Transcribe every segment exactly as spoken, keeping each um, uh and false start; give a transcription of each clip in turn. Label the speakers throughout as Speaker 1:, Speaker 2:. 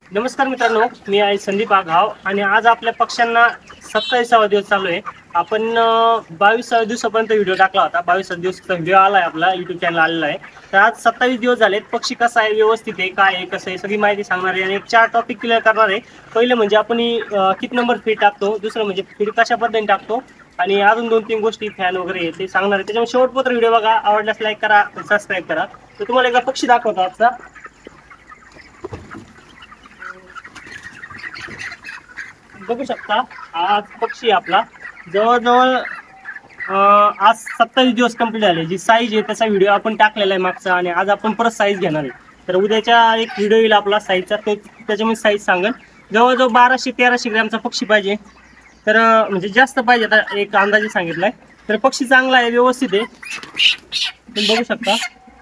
Speaker 1: नमस्कार मित्रांनो, मी आहे संदीप आघाव आणि आज आपल्या पक्ष्यांना सत्तावीसावा दिवस चालू आहे. आपण बावीसाव्या दिवसापर्यंत व्हिडिओ टाकला होता. बावीसाव्या दिवसाचा व्हिडिओ आला आहे, आपला यूट्यूब चॅनल आलेला आहे. तर आज सत्तावीस दिवस झालेत. पक्षी कसा आहे, व्यवस्थित आहे, काय आहे, कसं आहे, सगळी माहिती सांगणार आहे आणि एक चार टॉपिक क्लिअर करणार आहे. पहिलं म्हणजे आपण किती नंबर फीड टाकतो, दुसरं म्हणजे फीड कशा पद्धतीने टाकतो आणि अजून दोन तीन गोष्टी फॅन वगैरे आहे ते सांगणार आहे. त्याच्यामुळे शेवटपर्यंत व्हिडिओ बघा. आवडल्यास लाईक करा, सबस्क्राईब करा. तर तुम्हाला एकदा पक्षी दाखवतो आजचा. बघू शकता आज पक्षी आपला जवळजवळ आज सत्तावीस दिवस कंप्लीट झाले. जी साईज आहे त्याचा व्हिडिओ आपण टाकलेला आहे मागचा आणि आज आपण परत साईज घेणार आहे. तर उद्याच्या एक व्हिडिओ येईल आपला साईजचा, तो त्याच्यामध्ये साईज सांगेल. जवळजवळ बाराशे तेराशे ग्रॅमचा पक्षी पाहिजे. तर म्हणजे जास्त पाहिजे, आता एक अंदाजे सांगितलाय. तर पक्षी चांगला आहे, व्यवस्थित आहे, तुम्ही बघू शकता.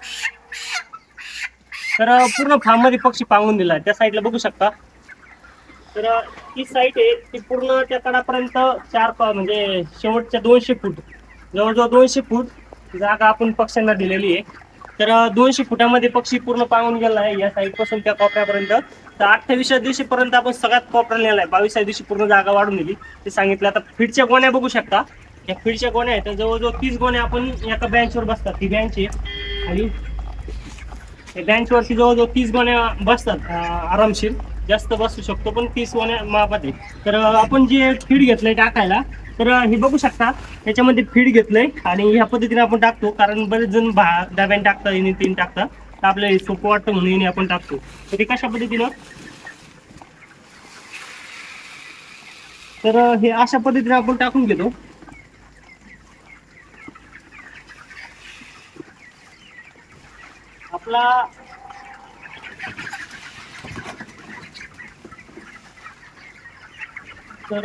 Speaker 1: तर पूर्ण फार्म मध्ये पक्षी पांगून दिला आहे. त्या साईडला बघू शकता. तर ही साईट आहे ती पूर्ण त्या कडापर्यंत चार म्हणजे शेवटच्या दोनशे फूट जवळजवळ दोनशे फूट जागा आपण पक्ष्यांना दिलेली आहे. तर दोनशे फुटामध्ये पक्षी पूर्ण पांगून गेला आहे या साईड पासून त्या कोपऱ्यापर्यंत. तर अठ्ठावीसव्या दिवशीपर्यंत आपण सगळ्यात कोपऱ्याला नेला आहे. बावीसाव्या दिवशी पूर्ण जागा वाढून दिली ते सांगितलं. आता फीडच्या गोण्या बघू शकता. या फीडच्या गोण्या आहेत जवळजवळ तीस गोण्या आपण एका बेंचवर बसतात. ती बेंच आहे आणि बेंचवरती जवळजवळ तीस गोण्या बसतात आरामशीर. जास्त बसू शकतो पण तीस गोण्या मापात आहे. तर आपण जे फीड घेतलंय टाकायला, तर हे बघू शकता त्याच्यामध्ये फीड घेतलंय आणि ह्या पद्धतीने आपण टाकतो. कारण बरेच जण डब्याने टाकतात, इने तीन टाकतात, तर आपल्याला सोपं वाटतं म्हणून आपण टाकतो. तर ते कशा पद्धतीनं, तर हे अशा पद्धतीने आपण टाकून घेतो. आपला तर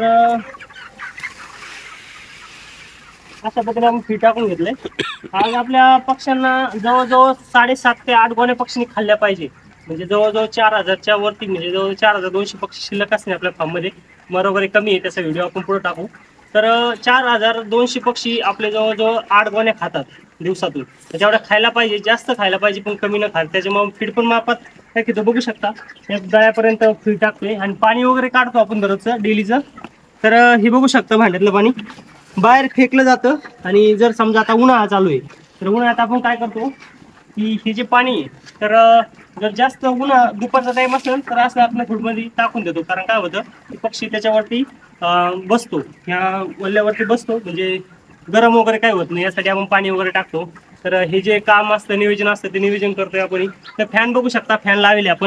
Speaker 1: अशा पद्धतीने आपण फीड टाकून घेतलंय. आज आपल्या पक्ष्यांना जवळजवळ साडेसात ते आठ गोण्या पक्षींनी खाल्ल्या पाहिजे. म्हणजे जवळजवळ चार हजारच्या वरती, म्हणजे जवळ चार हजार दोनशे पक्षी शिल्लक असणे आपल्या फार्ममध्ये. बरोबर कमी आहे, त्याचा व्हिडिओ आपण पुढे टाकू. तर चार हजार दोनशे पक्षी आपले जवळजवळ आठ गोण्या खातात दिवसातून. त्याच्यावर खायला पाहिजे, जास्त खायला पाहिजे पण कमी न खाल. त्याच्यामुळे फीड पण मापात काय घेतो बघू शकता. एक गळ्यापर्यंत फीड टाकतोय आणि पाणी वगैरे काढतो आपण दररोजचं डेलीचं. तर हे बघू शकता भांड्यातलं पाणी बाहेर फेकलं जातं. आणि जर समजा आता उन्हाळा चालू आहे तर उन्हाळ्यात आपण काय करतो की हे जे पाणी आहे तर जर जास्त उन्हा दुपारचा टाईम असेल तर असं आपल्या फूडमध्ये टाकून देतो. कारण काय होतं की पक्षी त्याच्यावरती बसतो, ह्या वल्ल्यावरती बसतो, म्हणजे गरम वगैरे काय होत नाही, यासाठी आपण पाणी वगैरे टाकतो. तर हे जे काम असतं, नियोजन असतं, ते नियोजन करतोय आपण. तर फॅन बघू शकता, फॅन लावले आपण.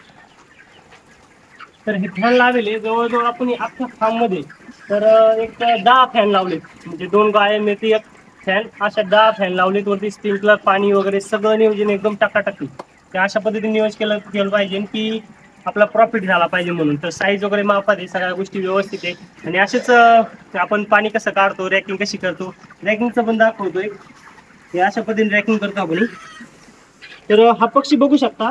Speaker 1: तर हे फॅन लावले जवळजवळ आपण अख्ख्या फार्म मध्ये तर एक दहा फॅन लावलेत. म्हणजे दोन गाय मिळते एक फॅन, अशा दहा फॅन लावलेत. वरती स्प्रिंकलर पाणी वगैरे सगळं नियोजन एकदम टकाटकी. तर अशा पद्धतीने नियोजन केलं केलं पाहिजे की आपला प्रॉफिट झाला पाहिजे म्हणून. तर साईज वगैरे मापात आहे, सगळ्या गोष्टी व्यवस्थित आहे. आणि असेच आपण पाणी कसं काढतो, रॅकिंग कशी करतो, रॅकिंगचं पण दाखवतोय. हे अशा पद्धतीने रॅकिंग करतो आपण. तर हा पक्षी बघू शकता,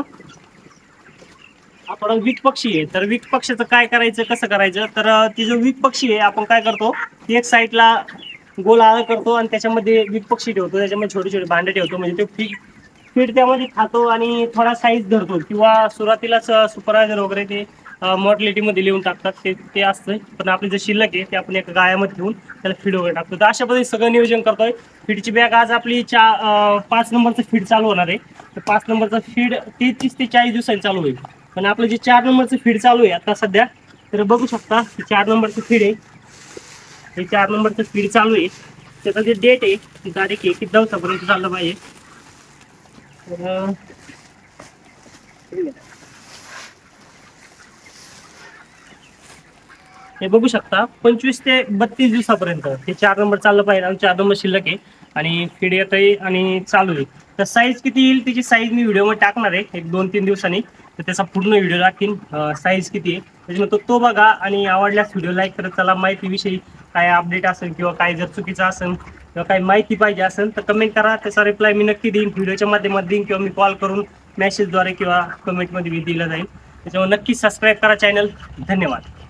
Speaker 1: आपण वीक पक्षी आहे. तर वीक पक्षाचं काय करायचं, कसं करायचं, तर ती जो वीक पक्षी आहे आपण काय करतो ती एक साईडला गोल आळ करतो आणि त्याच्यामध्ये वीक पक्षी ठेवतो. त्याच्यामध्ये छोटे छोटे भांडे ठेवतो, म्हणजे ते फीड फीड त्यामध्ये खातो आणि थोडा साईज धरतो. किंवा सुरुवातीलाच सुपरवायझर वगैरे ते मॉर्टलिटीमध्ये लिहून टाकतात, ते ते असतं. पण आपली जे शिल्लक आहे ते आपण एका गायामध्ये ठेवून त्याला फीड वगैरे टाकतो. तर अशा पद्धतीने सगळं नियोजन करतोय. फीडची बॅग आज आपली चा पाच नंबरचं फीड चालू होणार आहे. तर पाच नंबरचं फीड तीस ते चाळीस दिवसांनी चालू होईल. पण आपलं जे चार नंबरचं फीड चालू आहे आता सध्या, तर बघू शकता चार नंबरचं फीड आहे. हे चार नंबरचं फीड चालू आहे. त्याचं जे डेट आहे ती तारीख आहे की दिवसापर्यंत चाललं पाहिजे. तर हे बघू शकता पंचवीस ते बत्तीस दिवसापर्यंत हे चार नंबर चाललं पाहिजे. आणि चार नंबर शिल्लक आहे आणि फीड येत आहे आणि चालू आहे. तर साईज किती येईल त्याची साईज मी व्हिडिओमध्ये टाकणार आहे एक दोन तीन दिवसांनी. तर त्याचा पूर्ण व्हिडिओ टाकीन साईज किती आहे त्याच्यामुळे तो तो बघा. आणि आवडल्यास व्हिडिओ लाईक करत चला. माहितीविषयी काय अपडेट असेल किंवा काय जर चुकीचं असेल किंवा काही माहिती पाहिजे असेल तर कमेंट करा. त्याचा रिप्लाय मी नक्की देईन, व्हिडिओच्या माध्यमात देईन किंवा मी कॉल करून मेसेजद्वारे किंवा कमेंटमध्ये मी दिलं जाईल. त्याच्यामुळे नक्की सबस्क्राईब करा चॅनल. धन्यवाद.